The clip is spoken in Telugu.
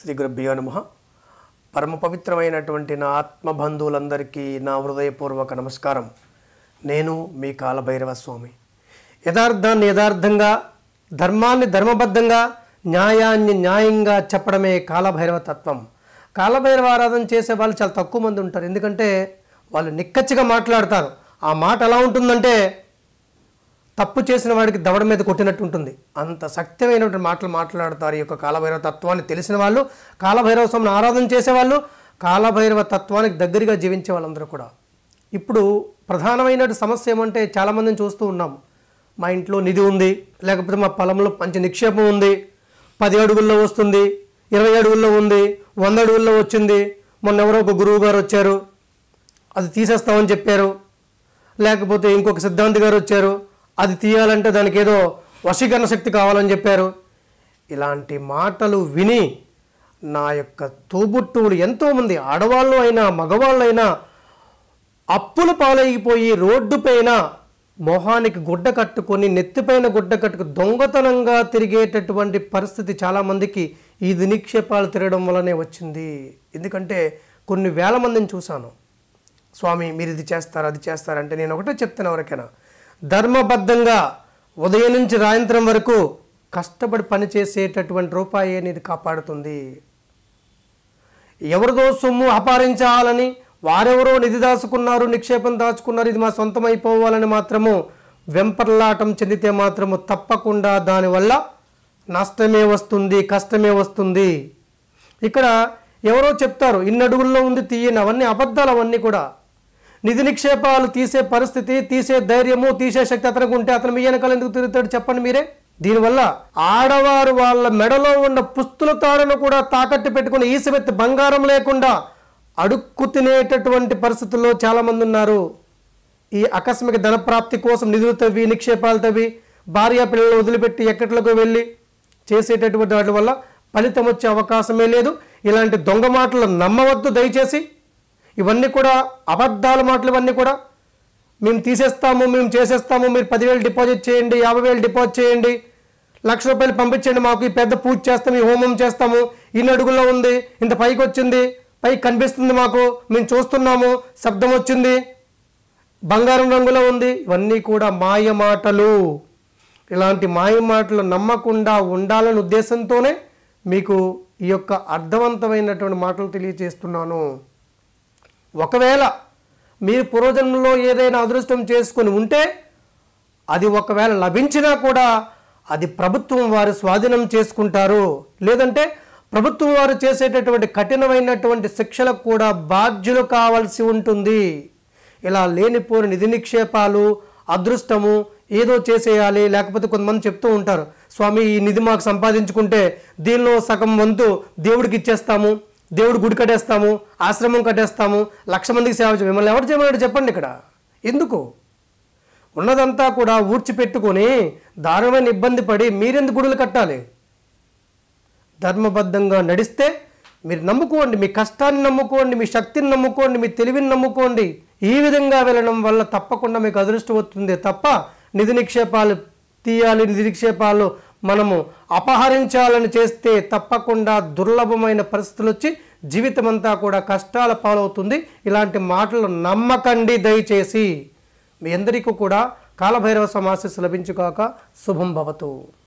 శ్రీ గురుభ్యో నమః. పరమ పవిత్రమైనటువంటి నా ఆత్మబంధువులందరికీ నా హృదయపూర్వక నమస్కారం. నేను మీ కాలభైరవ స్వామి. యథార్థాన్ని యథార్థంగా, ధర్మాన్ని ధర్మబద్ధంగా, న్యాయాన్ని న్యాయంగా చెప్పడమే కాలభైరవ తత్వం. కాలభైరవ ఆరాధన చేసే వాళ్ళు చాలా తక్కువ మంది ఉంటారు. ఎందుకంటే వాళ్ళు నిక్కచ్చిగా మాట్లాడతారు. ఆ మాట ఎలా ఉంటుందంటే తప్పు చేసిన వాడికి దవడ మీద కొట్టినట్టు ఉంటుంది. అంత శక్తిమైనటువంటి మాటలు మాట్లాడతారు. ఈ యొక్క కాలభైరవ తత్వాన్ని తెలిసిన వాళ్ళు, కాలభైరవ స్వామిని ఆరాధన చేసేవాళ్ళు, కాలభైరవ తత్వానికి దగ్గరగా జీవించే వాళ్ళందరూ కూడా. ఇప్పుడు ప్రధానమైన సమస్య ఏమంటే చాలామందిని చూస్తూ ఉన్నాం. మా ఇంట్లో నిధి ఉంది, లేకపోతే మా పొలంలో మంచి నిక్షేపం ఉంది, 10 అడుగుల్లో వస్తుంది, 20 అడుగుల్లో ఉంది, 100 అడుగుల్లో వచ్చింది, మొన్న ఎవరో ఒక గురువు గారు వచ్చారు, అది తీసేస్తామని చెప్పారు, లేకపోతే ఇంకొక సిద్ధాంతి గారు వచ్చారు, అది తీయాలంటే దానికి ఏదో వశీకరణ శక్తి కావాలని చెప్పారు. ఇలాంటి మాటలు విని నా యొక్క తోబుట్టువులు ఎంతోమంది ఆడవాళ్ళు అయినా మగవాళ్ళు అయినా అప్పుల పాలైపోయి రోడ్డు పైన మొహానికి గుడ్డ కట్టుకొని, నెత్తిపైన గుడ్డ కట్టుకుని దొంగతనంగా తిరిగేటటువంటి పరిస్థితి చాలామందికి ఈ నిక్షేపాలు తిరగడం వల్లనే వచ్చింది. ఎందుకంటే కొన్ని వేల మందిని చూశాను. స్వామి మీరు ఇది చేస్తారు, అది చేస్తారంటే నేను ఒకటే చెప్తాను ఎవరికైనా, ధర్మబద్ధంగా ఉదయం నుంచి సాయంత్రం వరకు కష్టపడి పనిచేసేటటువంటి రూపాయి అనేది కాపాడుతుంది. ఎవరిదో సొమ్ము అపహరించాలని, వారెవరో నిధి దాచుకున్నారు, నిక్షేపం దాచుకున్నారు, ఇది మా సొంతం అయిపోవాలని మాత్రము వెంపర్లాటం చెందితే మాత్రము తప్పకుండా దానివల్ల నష్టమే వస్తుంది, కష్టమే వస్తుంది. ఇక్కడ ఎవరో చెప్తారు ఇన్ని అడుగుల్లో ఉంది తీయని, అవన్నీ అబద్ధాలు. అవన్నీ కూడా నిధి నిక్షేపాలు తీసే పరిస్థితి, తీసే ధైర్యము, తీసే శక్తి అతనికి ఉంటే అతను మీ వెనకాల ఎందుకు తిరుగుతాడు చెప్పండి మీరే. దీనివల్ల ఆడవారు వాళ్ళ మెడలో ఉన్న పుస్తుల తాడును కూడా తాకట్టు పెట్టుకుని ఈసమెత్తి బంగారం లేకుండా అడుక్కు తినేటటువంటి పరిస్థితుల్లో చాలామంది ఉన్నారు. ఈ ఆకస్మిక ధనప్రాప్తి కోసం నిధులు తవ్వి, నిక్షేపాలు తవ్వి, భార్య పిల్లలు వదిలిపెట్టి ఎక్కట్లకు వెళ్ళి చేసేటటువంటి వాటి వల్ల ఫలితం వచ్చే అవకాశమే లేదు. ఇలాంటి దొంగ మాటలు నమ్మవద్దు దయచేసి. ఇవన్నీ కూడా అబద్ధాల మాటలు. ఇవన్నీ కూడా మేము తీసేస్తాము, మేము చేసేస్తాము, మీరు 10,000 డిపాజిట్ చేయండి, 50,000 డిపాజిట్ చేయండి, ₹1,00,000 పంపించండి, మాకు ఈ పెద్ద పూజ చేస్తాము, ఈ హోమం చేస్తాము, ఇన్ని అడుగుల్లో ఉంది, ఇంత పైకి వచ్చింది, పైకి కనిపిస్తుంది, మాకు మేము చూస్తున్నాము, శబ్దం వచ్చింది, బంగారం రంగులో ఉంది. ఇవన్నీ కూడా మాయ మాటలు. ఇలాంటి మాయ మాటలు నమ్మకుండా ఉండాలనే ఉద్దేశంతోనే మీకు ఈ యొక్క అర్థవంతమైనటువంటి మాటలు తెలియజేస్తున్నాను. ఒకవేళ మీరు పూర్వజన్మలో ఏదైనా అదృష్టం చేసుకొని ఉంటే అది ఒకవేళ లభించినా కూడా అది ప్రభుత్వం వారు స్వాధీనం చేసుకుంటారు. లేదంటే ప్రభుత్వం వారు చేసేటటువంటి కఠినమైనటువంటి శిక్షలకు కూడా బాధ్యులు కావాల్సి ఉంటుంది. ఇలా లేనిపోని నిధి నిక్షేపాలు, అదృష్టము ఏదో చేసేయాలి. లేకపోతే కొంతమంది చెప్తూ ఉంటారు, స్వామి ఈ నిధి మాకు సంపాదించుకుంటే దీనిలో సగం వంతు దేవుడికి ఇచ్చేస్తాము, దేవుడు గుడి కట్టేస్తాము, ఆశ్రమం కట్టేస్తాము, 1,00,000 మందికి సేవ చేయాలి. మిమ్మల్ని ఎవరు చేయమన్నాడు చెప్పండి. ఇక్కడ ఎందుకు ఉన్నదంతా కూడా ఊడ్చిపెట్టుకొని దారుణమైన ఇబ్బంది పడి మీరెందుకు గుడులు కట్టాలి? ధర్మబద్ధంగా నడిస్తే మీరు నమ్ముకోండి, మీ కష్టాన్ని నమ్ముకోండి, మీ శక్తిని నమ్ముకోండి, మీ తెలివిని నమ్ముకోండి. ఈ విధంగా వెళ్ళడం వల్ల తప్పకుండా మీకు అదృష్టం వస్తుంది తప్ప నిధి నిక్షేపాలు తీయాలి, నిధి నిక్షేపాలు మనము అపహరించాలని చేస్తే తప్పకుండా దుర్లభమైన పరిస్థితులు వచ్చి జీవితం అంతా కూడా కష్టాల పాలవుతుంది. ఇలాంటి మాటలు నమ్మకండి దయచేసి. మీ అందరికీ కూడా కాలభైరవ స్వామి ఆశీస్సులు లభించుగాక. శుభం భవతు.